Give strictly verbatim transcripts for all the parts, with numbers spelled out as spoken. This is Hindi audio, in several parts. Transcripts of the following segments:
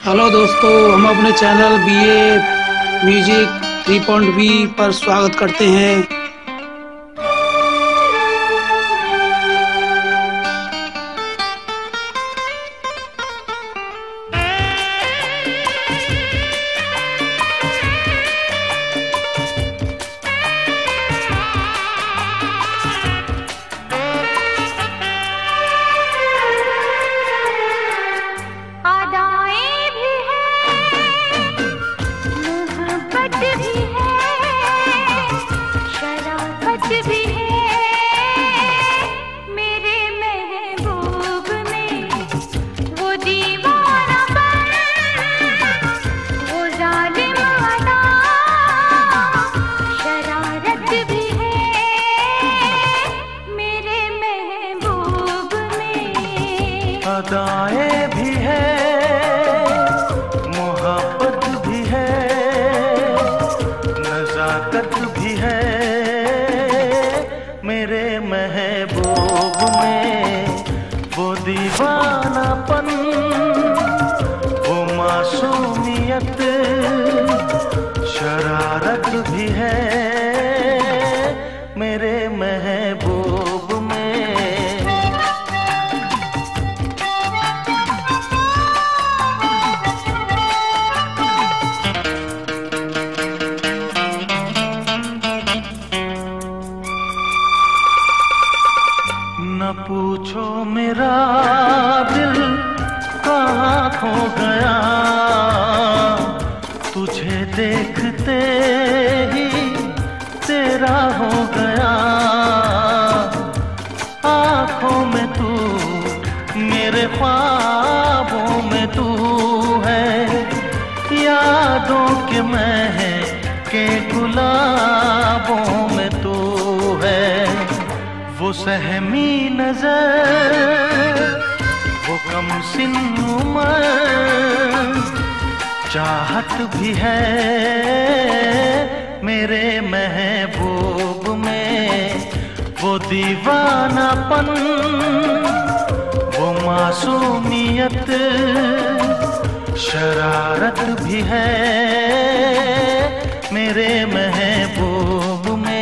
हेलो दोस्तों, हम अपने channel B A music three point B पर स्वागत करते हैं। अदाएं भी है, मोहब्बत भी है, नजाकत भी है मेरे महबूब में। वो दीवानापन, वो मासूमियत, शरारत भी है मेरे महबूब में। न पूछो मेरा दिल कहाँ खो गया, तुझे देखते ही तेरा हो गया। आँखों में तू, मेरे ख्वाबों में तू है, यादों के महके गुलाबों में तू है। वो सहमी नजर, वो कम सिन उम्र, चाहत भी है मेरे महबूब में। वो दीवानापन, वो मासूमियत, शरारत भी है मेरे महबूब में।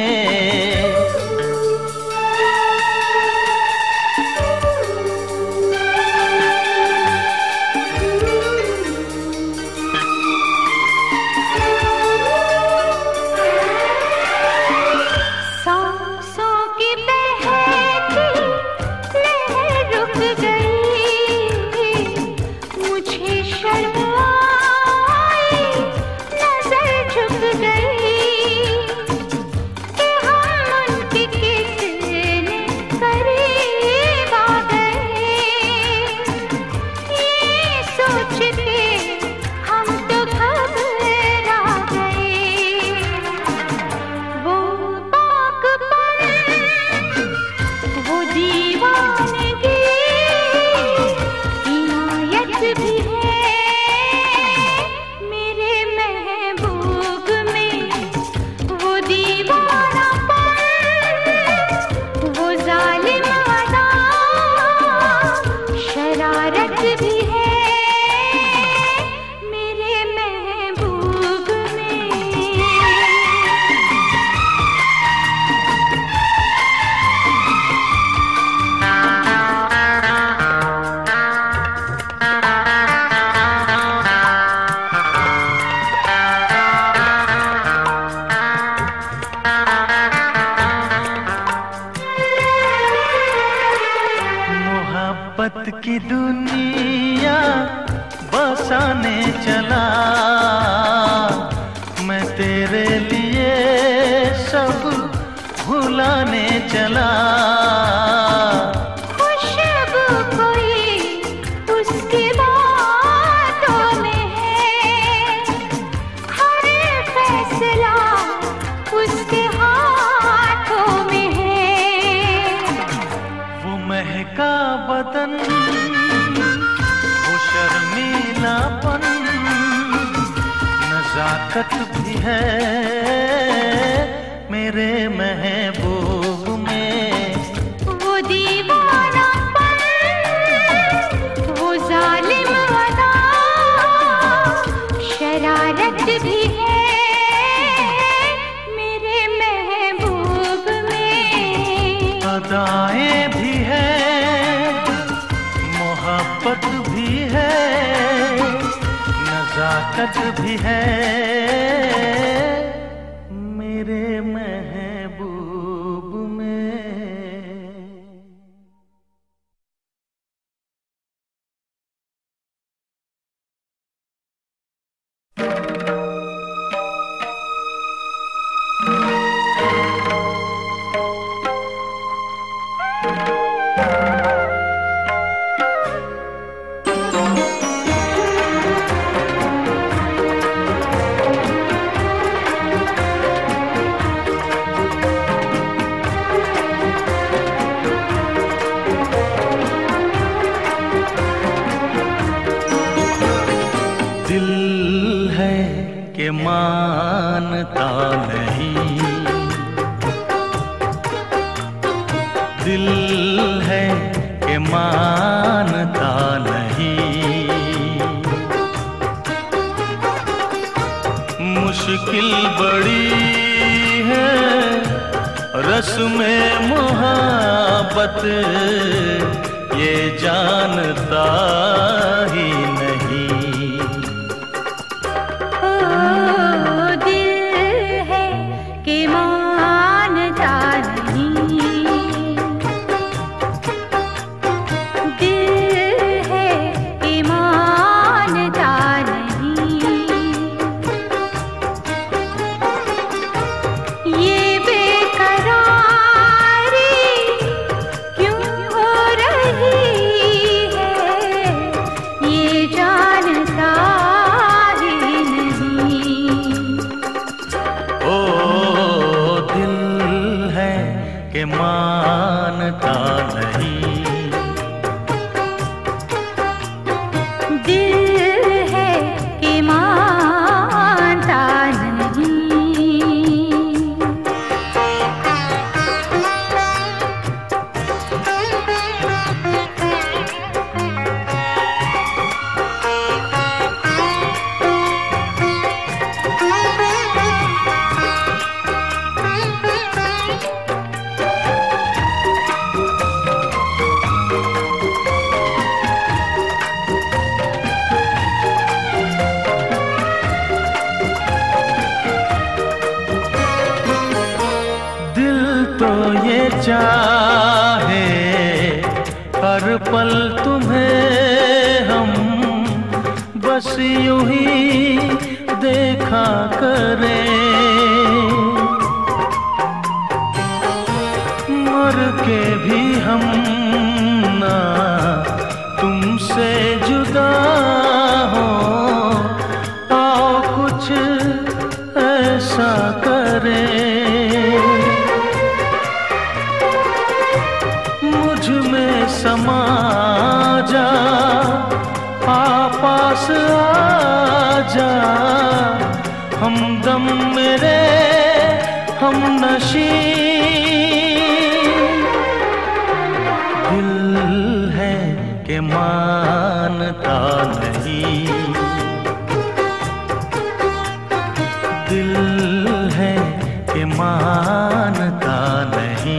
मोहब्बत की दुनिया बसाने चला, मैं तेरे लिए सब भुलाने चला। खुशबू कोई उसकी बातों में है, हर फैसला उसके हाथों में है। वो महका बदन, वो शर्मीलापन, नजाकत भी है मेरे महबूब में। वो दीवानापन, वो जालिम अदा, मोहब्बत भी है मेरे महबूब में, अदाएं भी है, मोहब्बत भी है, नजाकत भी है मेरे महबूब में। दिल है कि मानता नहीं, दिल है कि मानता नहीं, मुश्किल बड़ी है रस्म मोहब्बत, ये जानता ही नहीं। मानता नहीं, दिल है कि मानता चाहे हर पल तुम्हें हम बस यूं ही देखा करें, मर के भी हम ना तुमसे जुदा हो, आओ कुछ ऐसा करें, समा जा पास आ जा, हमदम मेरे हम नशी, दिल है कि मानता नहीं, दिल है कि मानता नहीं।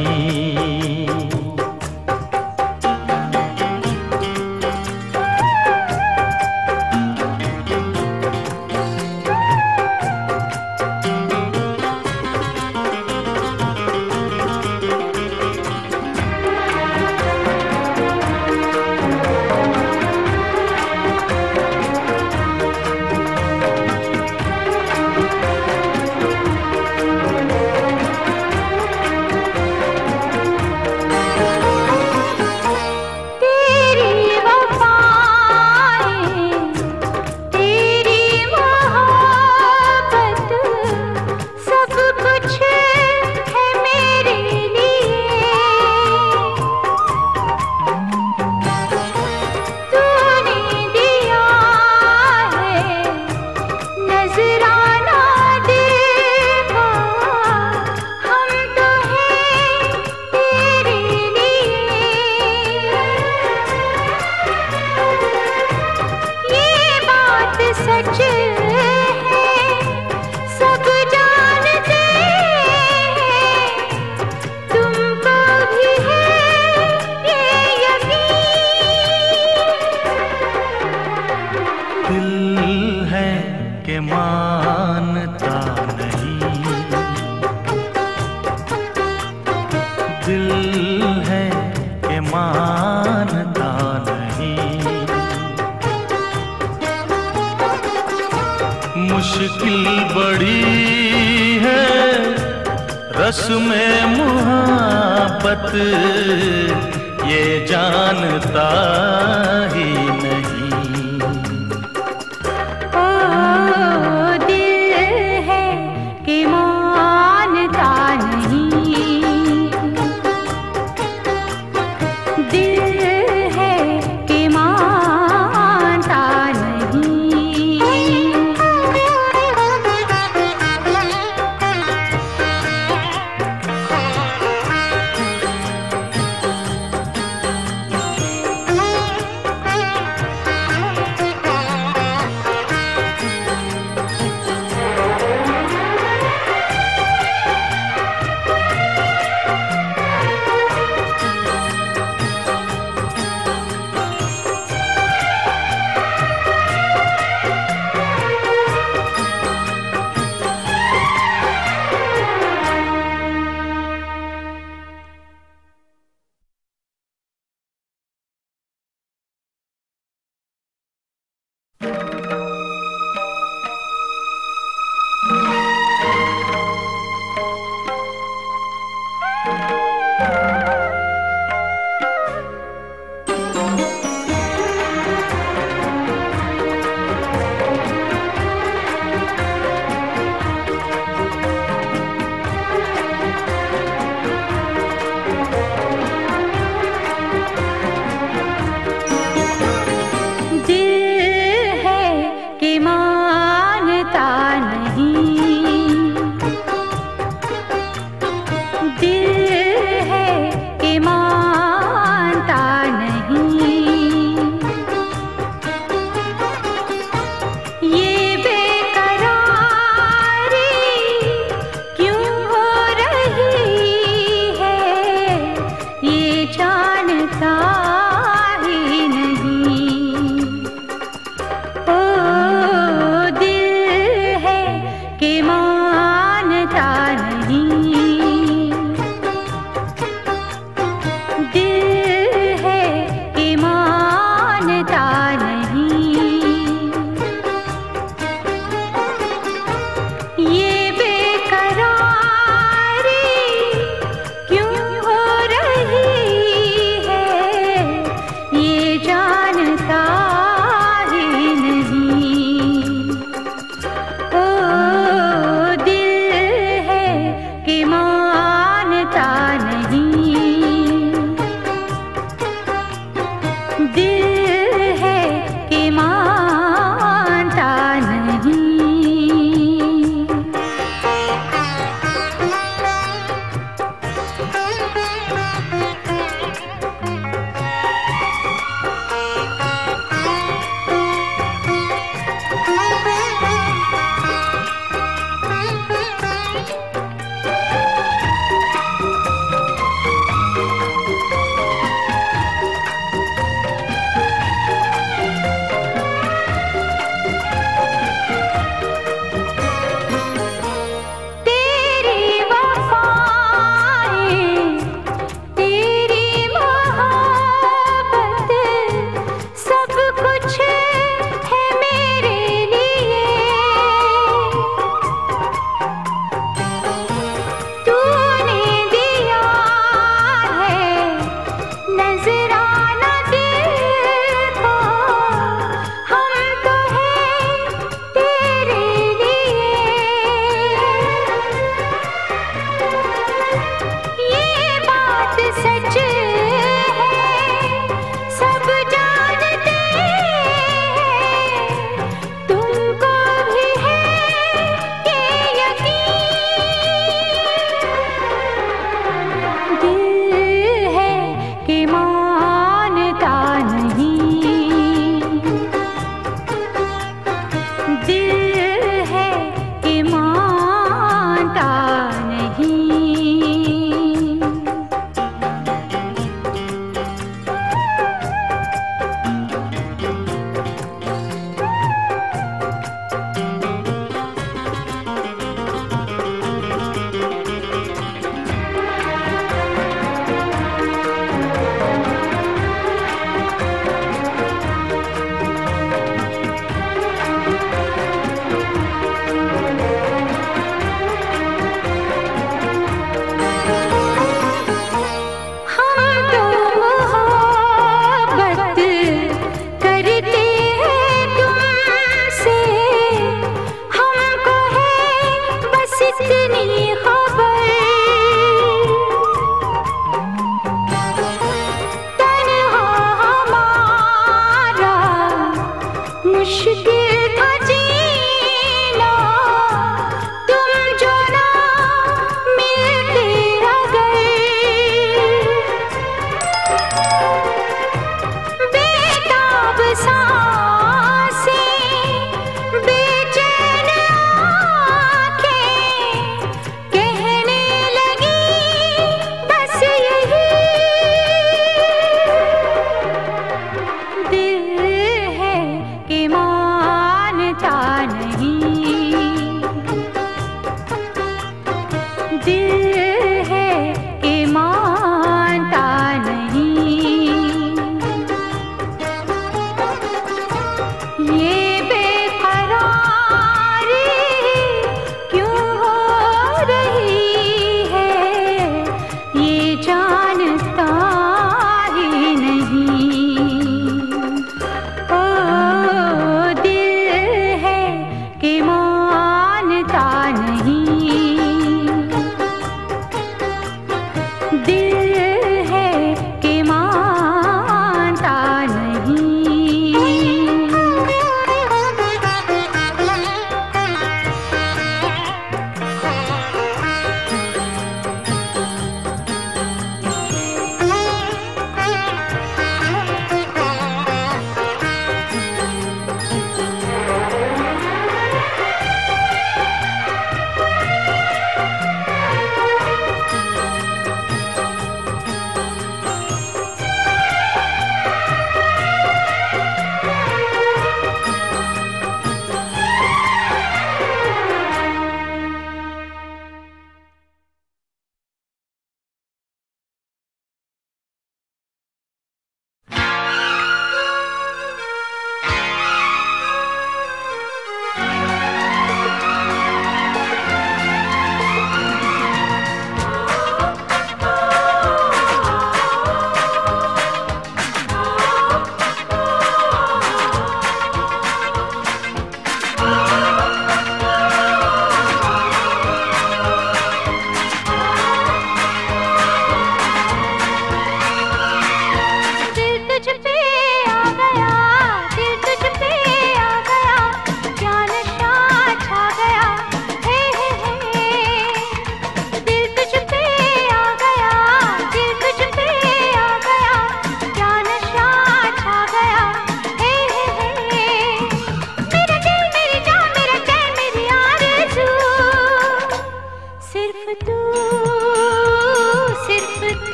कि मानता नहीं। दिल है कि मानता नहीं। मुश्किल बड़ी है रस्म मुहब्बत, ये जानता ही नहीं। ओ दिल है कि मानता नहीं। दिल है कि मानता नहीं।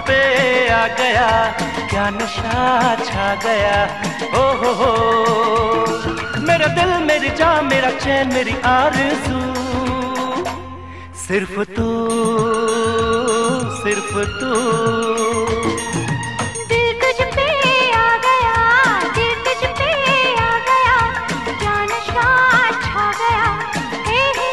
पे आ गया, क्या नशा छा गया। ओ हो हो मेरा दिल, मेरी जान, मेरा चैन, मेरी आरज़ू, सिर्फ तू, सिर्फ तू। दिल तुझ पे आ गया, दिल तुझ पे आ गया, क्या नशा छा गया। हे हे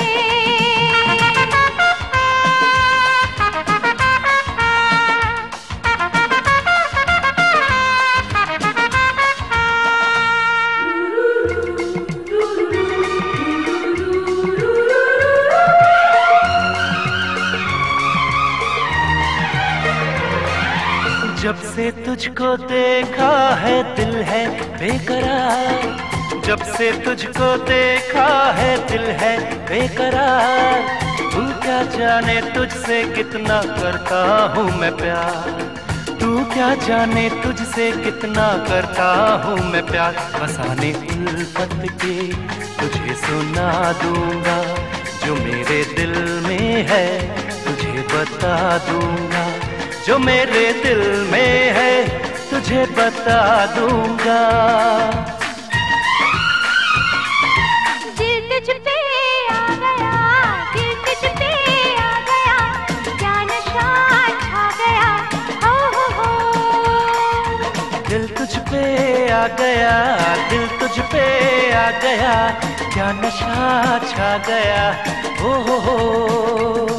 जब से तुझको देखा है दिल है बेकरार, जब से तुझको देखा है दिल है बेकरार। तू क्या जाने तुझसे कितना करता हूँ मैं प्यार, तू क्या जाने तुझसे कितना करता हूँ मैं प्यार। फसाने उल्फत के तुझे सुना दूंगा, जो मेरे दिल में है तुझे बता दूंगा, जो मेरे दिल में है तुझे बता दूंगा। दिल तुझ पे आ गया, दिल तुझ पे आ गया, क्या नशा छा गया। हो हो हो दिल तुझ पे आ गया, दिल तुझ पे आ गया, क्या नशा छा गया। हो हो हो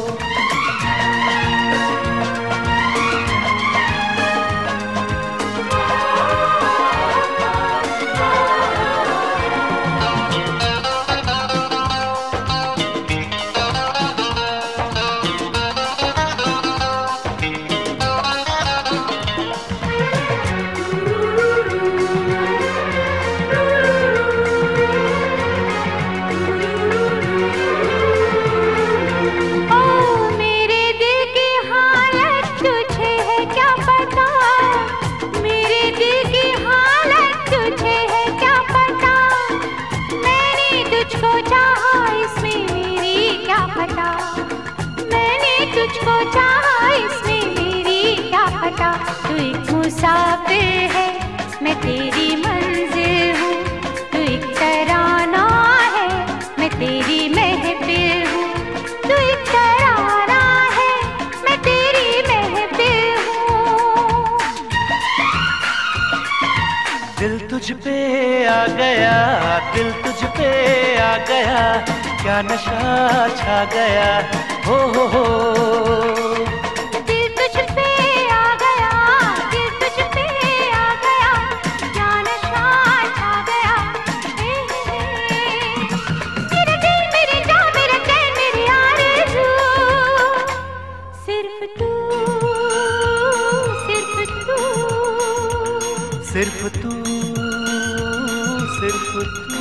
मुसाफिर है, मैं तेरी मंजिल हूँ, तू एक तराना है, मैं तेरी महफिल हूँ, तू एक तराना है, मैं तेरी महफिल हूँ। दिल तुझ पे आ गया, दिल तुझ पे आ गया, क्या नशा छा गया। हो हो हो सिर्फ तू, सिर्फ तू।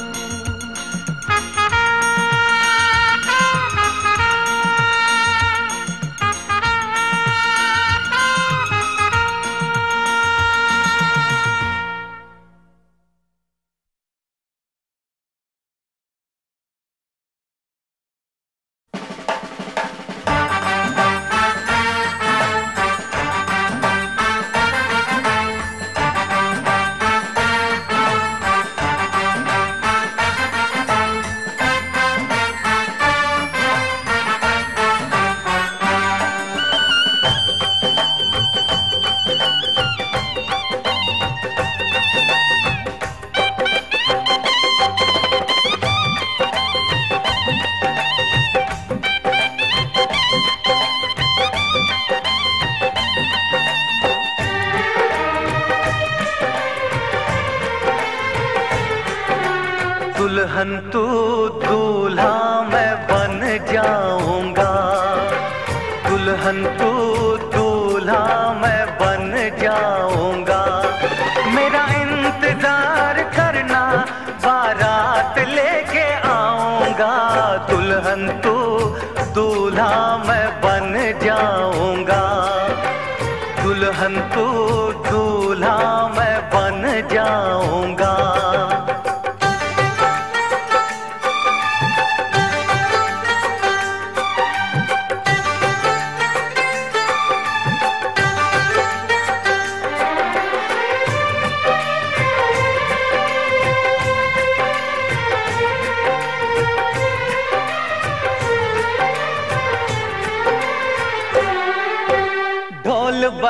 दुल्हन तू दूल्हा मैं बन जाऊंगा, दुल्हन तू दूल्हा मैं बन जाऊंगा। मेरा इंतजार करना, बारात लेके आऊंगा। दुल्हन तू दूल्हा मैं बन जाऊंगा, दुल्हन तू दूल्हा मैं बन जाऊंगा।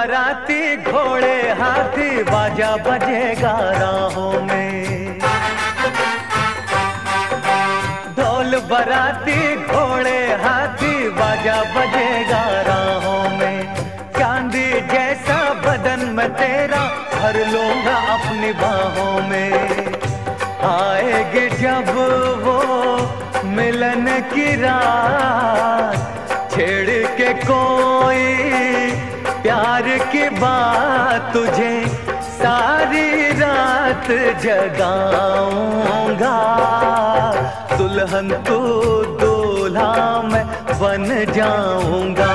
बराती घोड़े हाथी बाजा बजेगा राहों में। ढोल बराती घोड़े हाथी बाजा बजेगा राहों में। चांदी जैसा बदन में तेरा भर लूंगा अपनी बाहों में। आएगी जब वो मिलन की रात, छेड़ के कोई प्यार की बात, तुझे सारी रात जगाऊंगा। दुल्हन तू दूल्हा मैं बन जाऊंगा।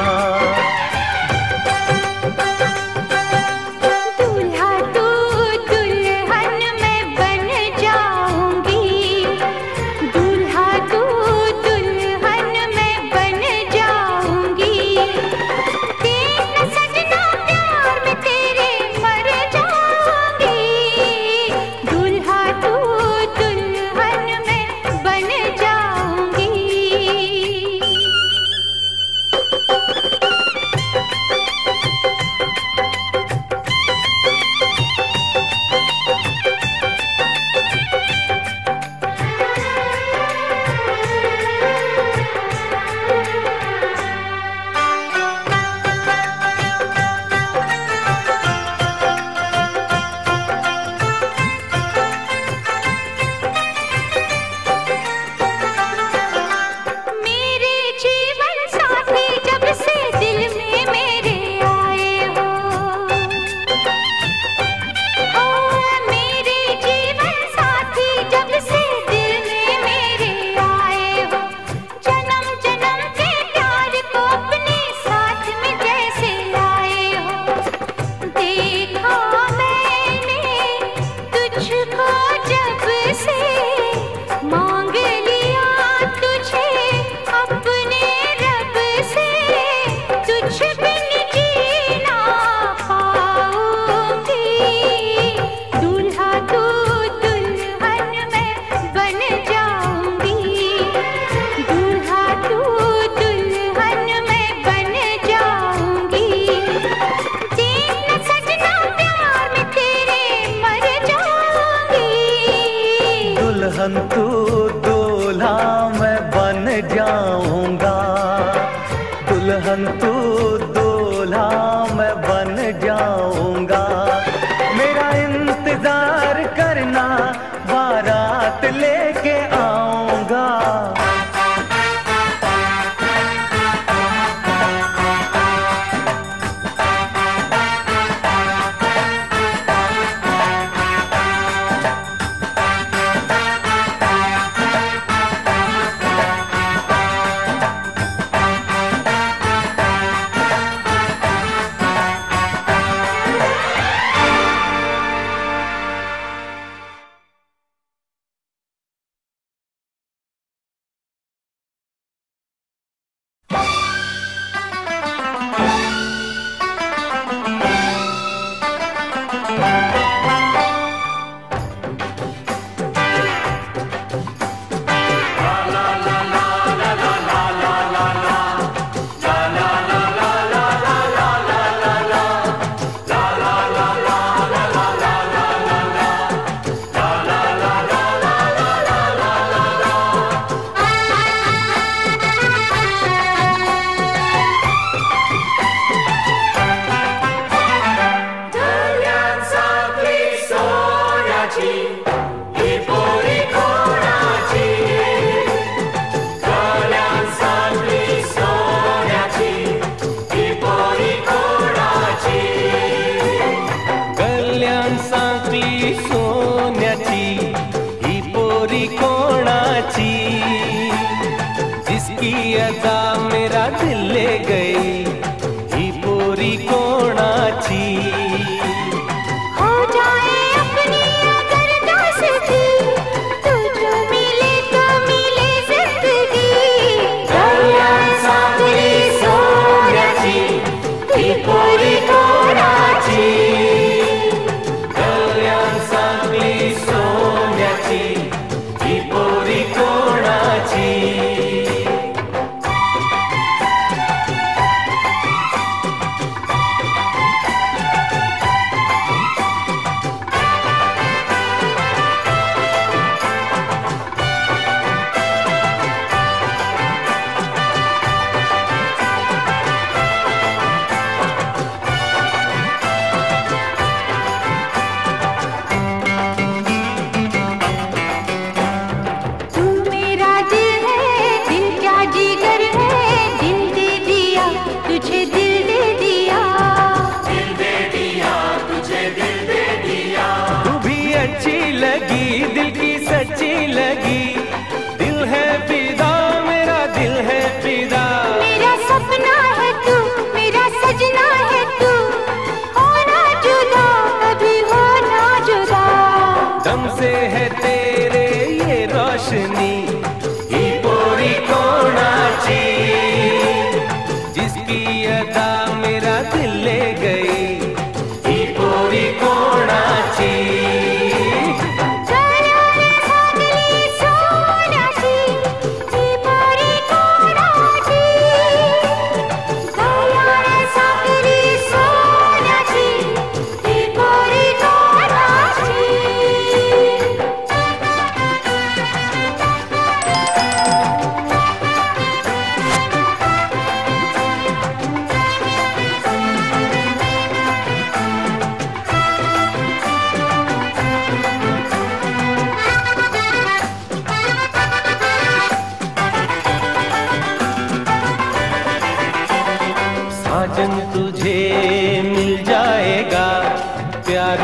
दुल्हन तू दूल्हा मैं बन जाऊंगा। दुल्हन तू दूल्हा मैं बन जाऊंगा। मेरा इंतजार करना, बारात लेके आऊंगा। मेरा दिल ले गई ही पूरी कोणाची। हो जाए अपनी अगर दोस्ती, तुझे मिले तो मिले जिंदगी। कल्याण सांगली सोन्याची ही पूरी कोणाची। कल्याण सांगली सोन्याची ही पूरी कोणाची।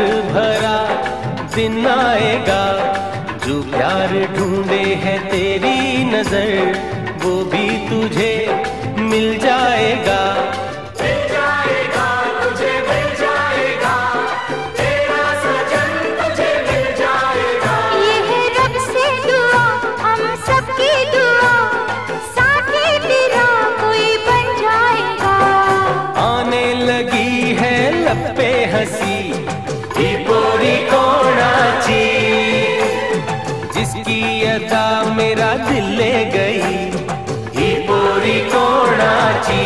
भरा दिन आएगा, जो प्यार ढूंढे है तेरी नजर वो भी तुझे मिल जाएगा। मिल जाएगा तुझे, मिल जाएगा तेरा सजन तुझे मिल जाएगा। ये है रब से दुआ, हम सबकी दुआ, साथी तेरा कोई बन जाएगा। आने लगी है लब पे हंसी ई पूरी कोणाची, जिसकी अदा मेरा दिल ले गई ई पूरी कोणाची।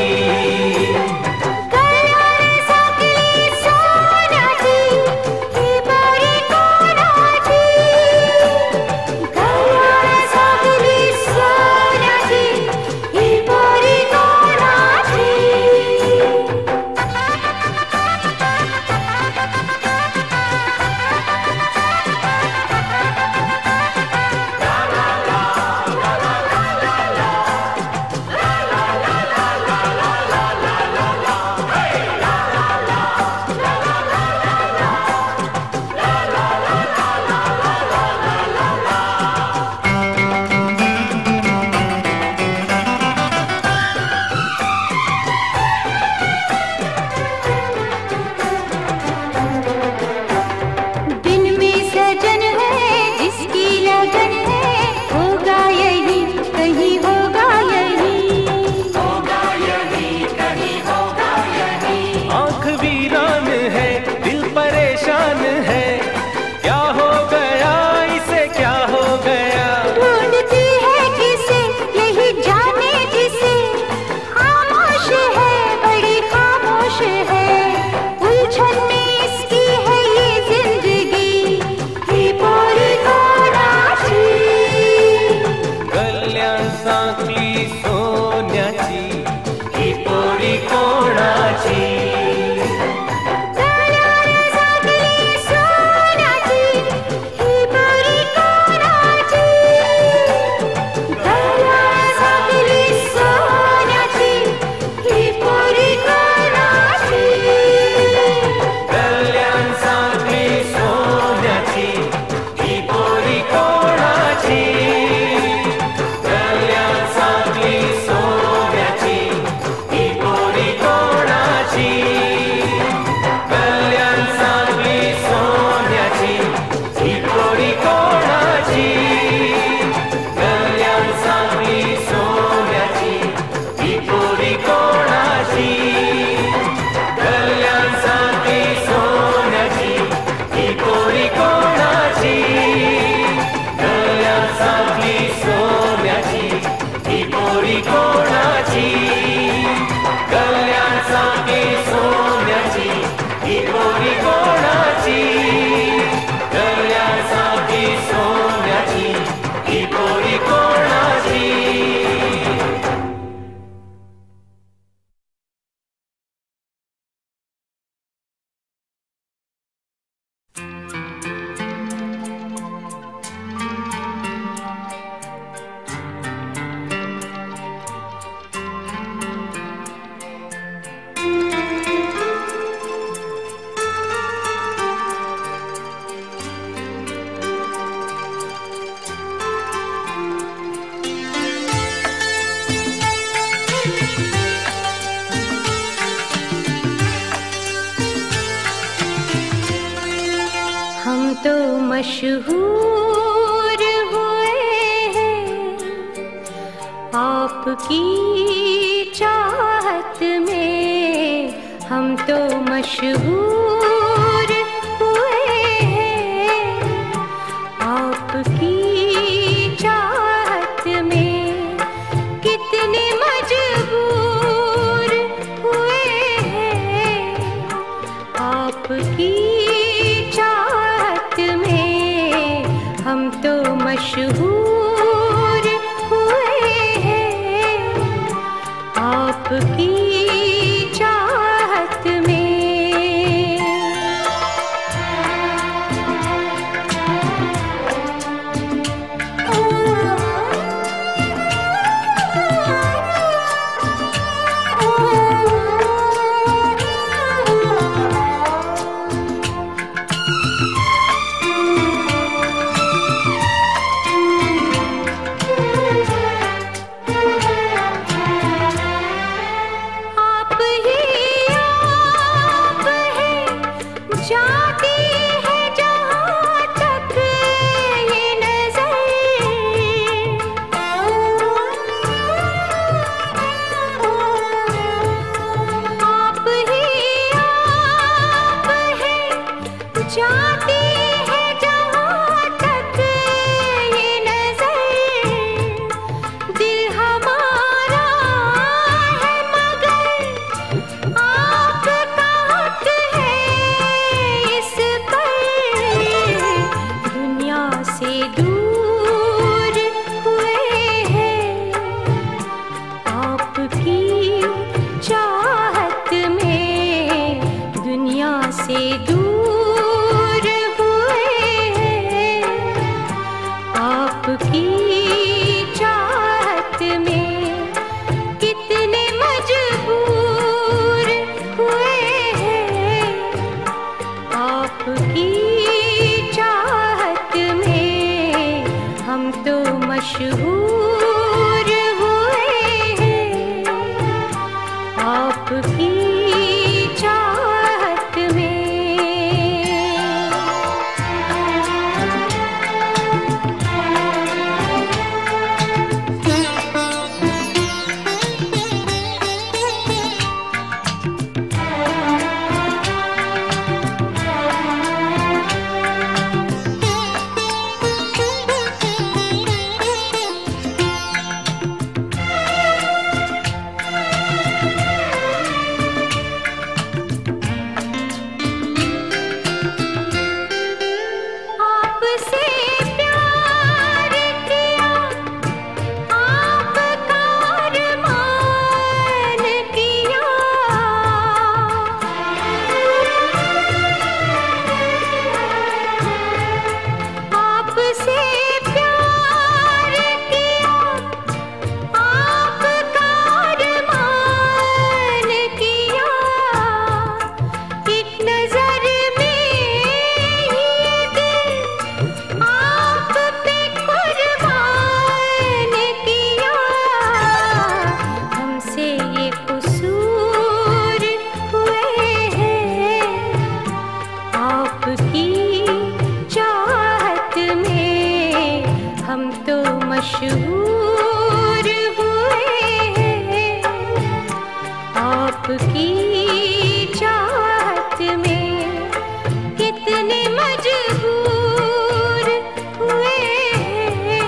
मशहूर हुए हैं आपकी चाहत में, हम तो मशहूर हुए हैं आपकी चाहत में। कितने मजबूर हुए हैं आपकी चाहत में, हम तो मशहूर हुए हैं आपकी चाहत में। जाती है जहाँ तक ये नजर, दिल हमारा है मगर आपका हक है इस पर। दुनिया से दूर हुए हैं आपकी चाहत में, दुनिया से दूर हुए हैं आपकी चाहत में। कितने मजबूर हुए हैं आपकी चाहत में, हम तो मशहूर हुए हैं आपकी चाहत में। आपसे प्यार किया, आपका अरमान किया, आपसे प्यार किया, आपका अरमान किया। एक नजर में ये दिल आप पे कुर्बान किया। हमसे ये कसूर हुए हैं आपकी चाहत में, हम तो मशहूर हुए हैं आपकी चाहत में। कितने मजबूर हुए हैं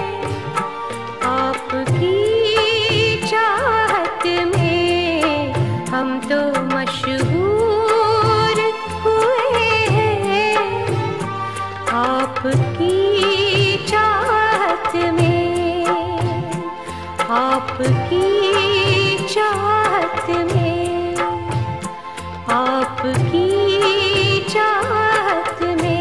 आपकी चाहत में, हम तो मशहूर हुए हैं आपकी चाहत में, आपकी चाहत में, आपकी चाहत में।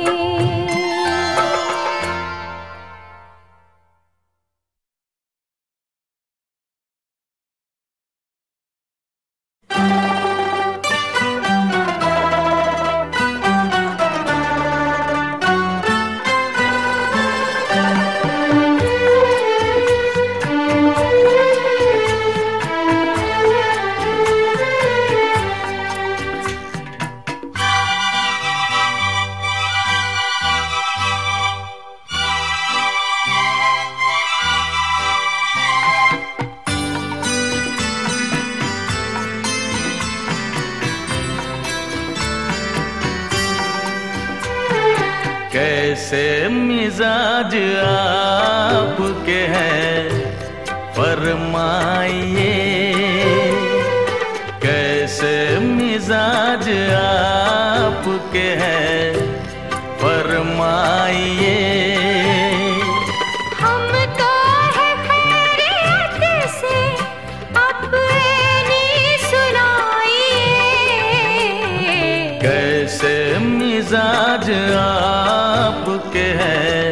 कैसे मिजाज आपके हैं फरमाइए, कैसे मिजाज आपके हैं फरमाइए। हम तो है खैरियत से अपनी सुनाइए, कैसे मिजाज आपके हैं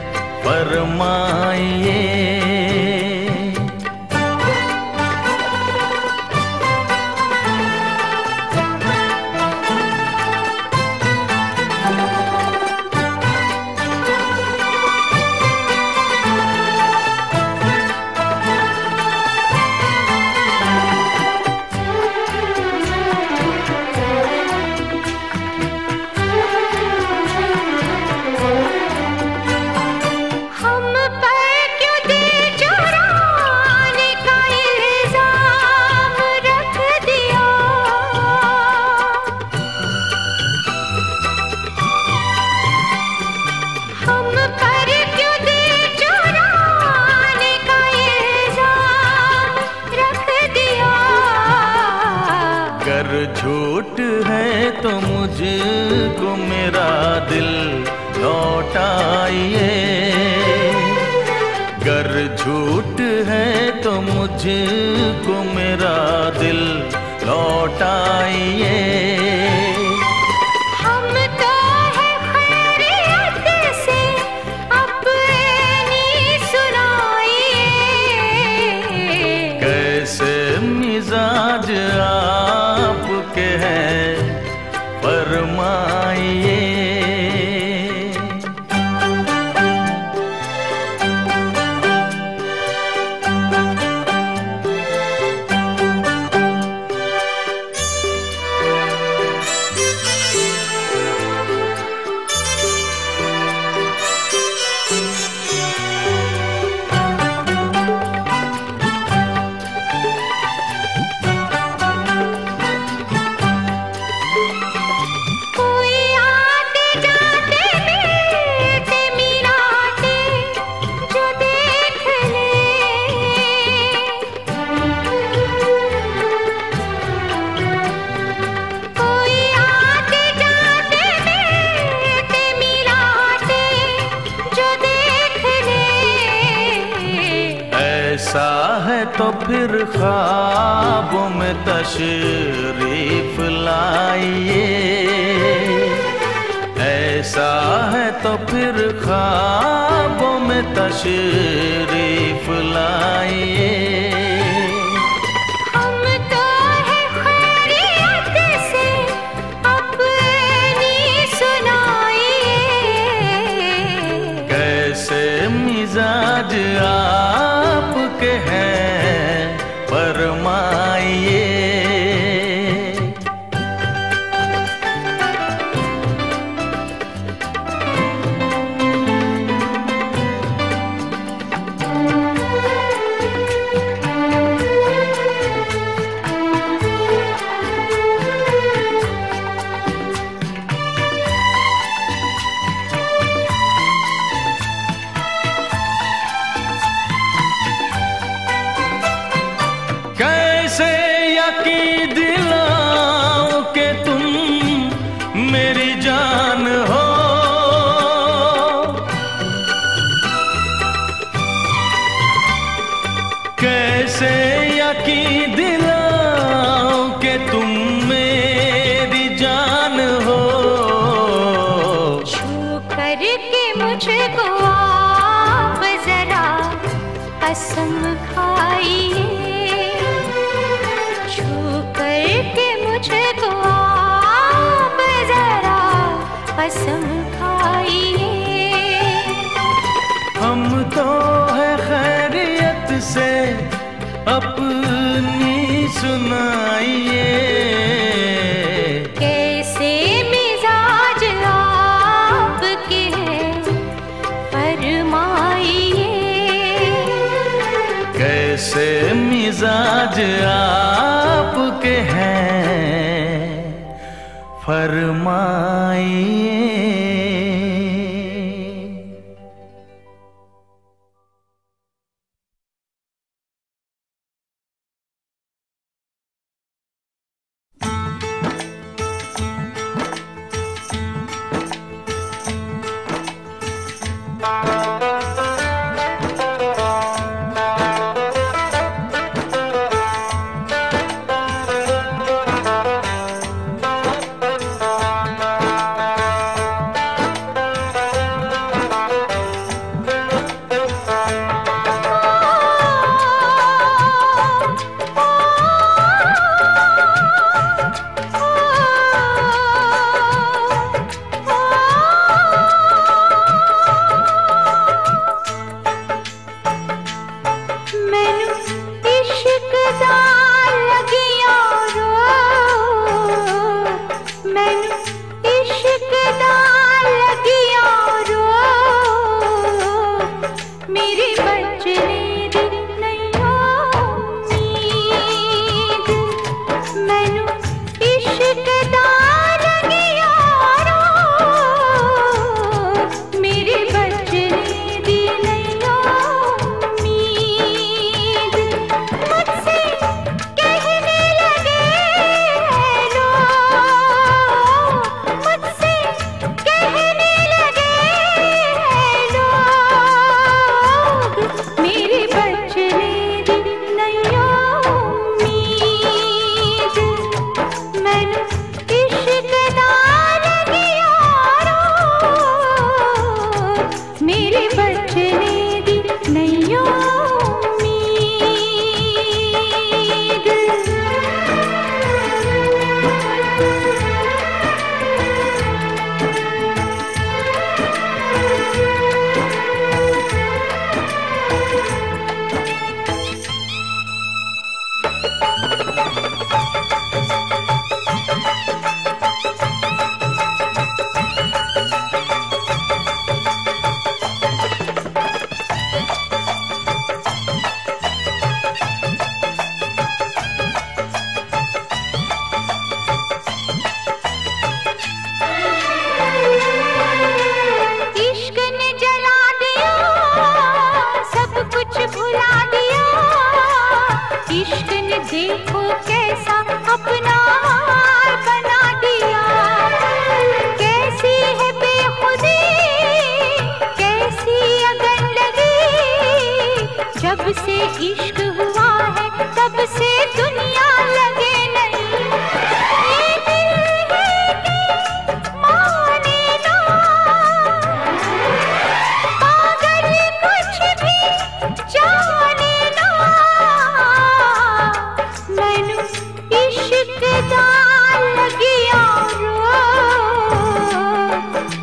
फरमाइए। हम पर क्यों झूठ है तो मुझको मेरा दिल लौटाइए, गर झूठ है तो मुझको मेरा दिल लौटाइए। हम तो है खैरियत से अपनी सुनाइए, कैसे मिजाज आपके हैं फरमाइए। ऐसा है तो फिर ख्वाबों में तशरीफ लाइए, ऐसा है तो फिर ख्वाबों में तशरीफ लाइए। हम तो है खैरियत से अपनी सुनाइए, कैसे मिजाज आपके हैं फरमाइए। कैसे यकीन दिलाऊं कि तुम मेरी जान हो, कैसे यकीन दिलाऊं कि तुम मेरी जान हो। छू करके मुझको आप जरा कसम खाइए, छू करके मुझको आप जरा कसम खाइए। हम तो है खैरियत से अपनी सुनाइए, कैसे मिजाज आपके हैं फरमाइए, कैसे मिजाज आपके हैं फरमाइए।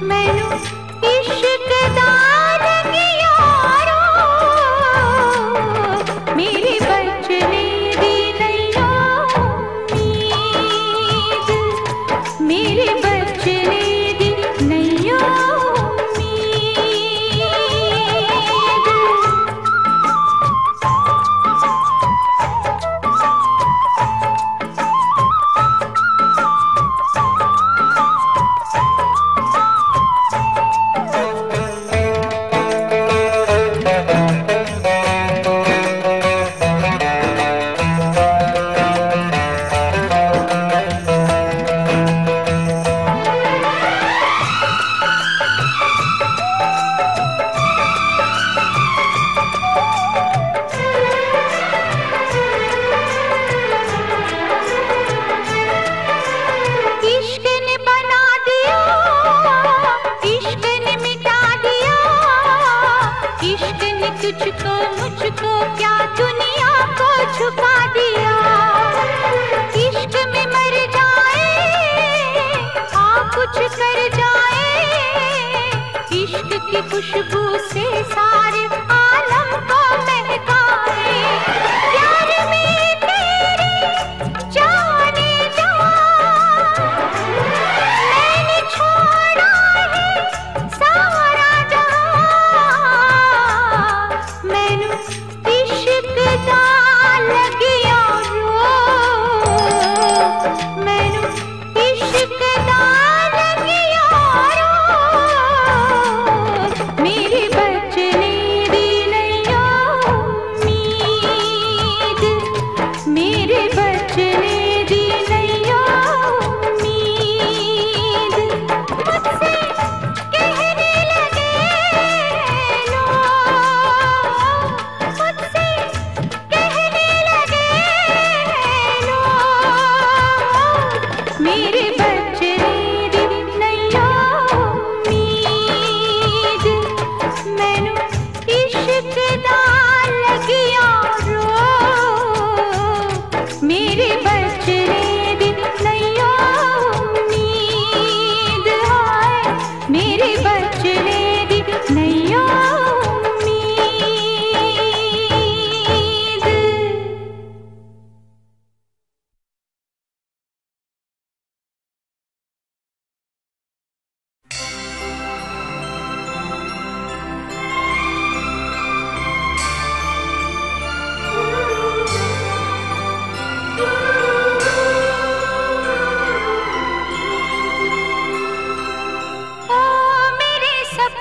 मैनू इश्क दा लगियारो मेरे बचने दी नैया उम्मीद, मेरे बचने दी नैया तुझको मुझको क्या दुनिया को छुपा दिया। इश्क में मर जाए आ कुछ कर जाए, इश्क की खुशबू से सारे आलम को महकाए। प्यार में तेरी जाने जा मैंने छोड़ा है सारा जहां, मैनू इश्क दा लगिया रो, मैनू इश्क दा लगिया रो मेरे बचने दी नैया उम्मीद, मेरे बचने दी नैया उम्मीद। मुझसे कहने लगे लोग, मुझसे कहने लगे लोग मेरे बचने दी नैया उम्मीद, मैनू इश्क दा लगिया रो मेरे बचने दी नैया उम्मीद, हाय मेरे बचने दी नैया उम्मीद। ओ मेरे सब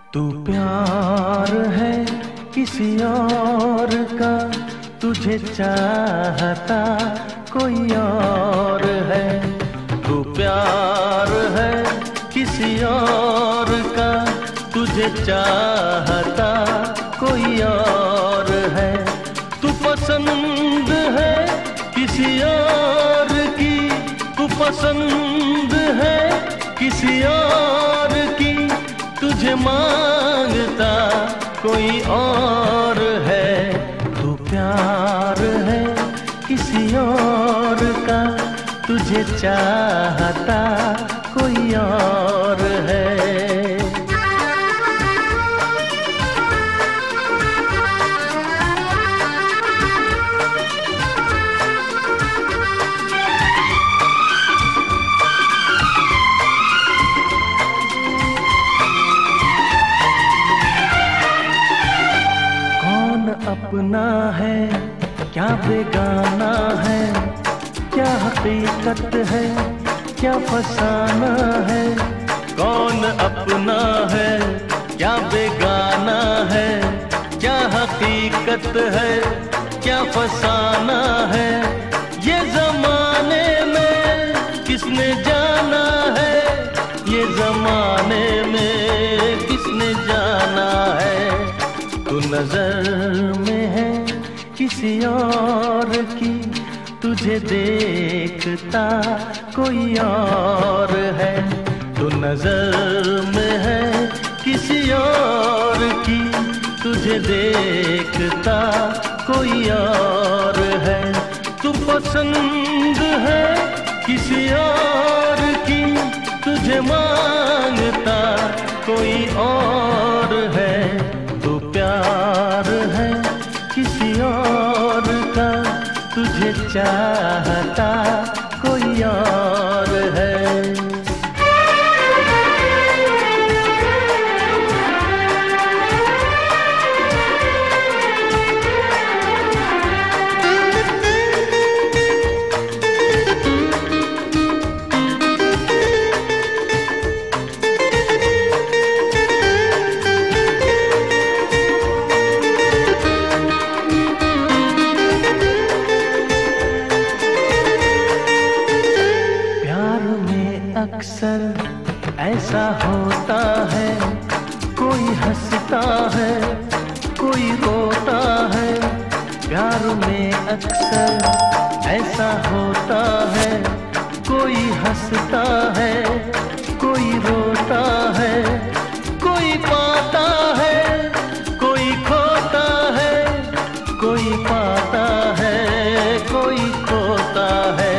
तू प्यार है किसी और का, तुझे चाहता कोई और है। तू प्यार है किसी और का, तुझे चाहता कोई और है। तू पसंद है किसी और की, तू पसंद है किसी और की, तुझे मांगता कोई और है। तू प्यार है किसी और का, तुझे चाहता कोई और है। अपना है क्या बेगाना है, क्या हकीकत है क्या फसाना है। कौन अपना है क्या बेगाना है, क्या हकीकत है क्या फसाना है। ये जमाने में किसने जाना है, ये जमाने में किसने जाना है। तू नजर में है किसी और की, तुझे देखता कोई और है। तू नजर में है किसी और की, तुझे देखता कोई और है। तू पसंद है किसी और की, तुझे मांगता कोई और है। तू प्यार है किसी और का, तुझे चाहता कोई और है। अक्सर ऐसा होता है, कोई हंसता है कोई रोता है। प्यार में अक्सर ऐसा होता है, कोई हंसता है कोई रोता है। कोई पाता है कोई खोता है, कोई पाता है कोई खोता है।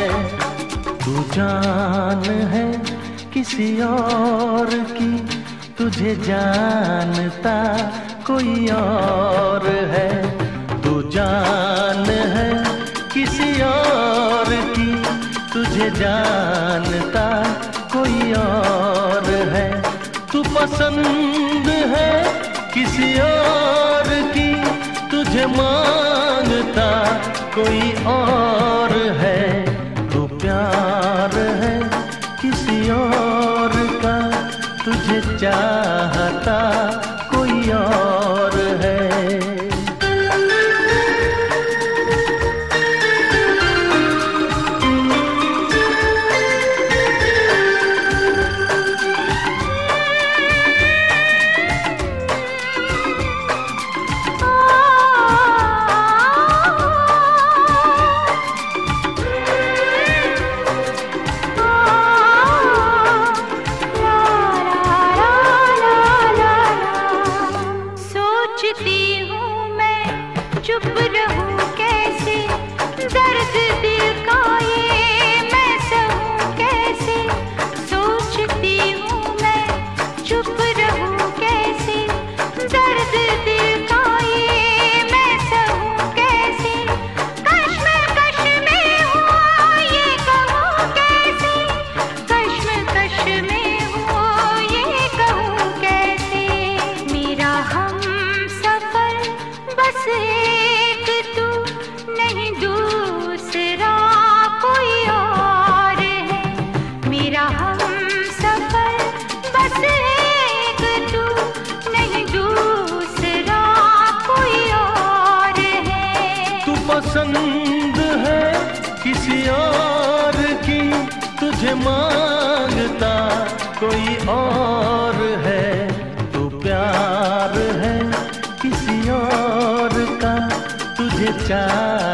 तू जान है किसी और की, तुझे जानता कोई और है। तू जान है किसी और की, तुझे जानता कोई और है। तू पसंद है किसी और की, तुझे मांगता कोई और है। तू प्यार है किसी और का, तुझे चाहता कोई और है। la la चाह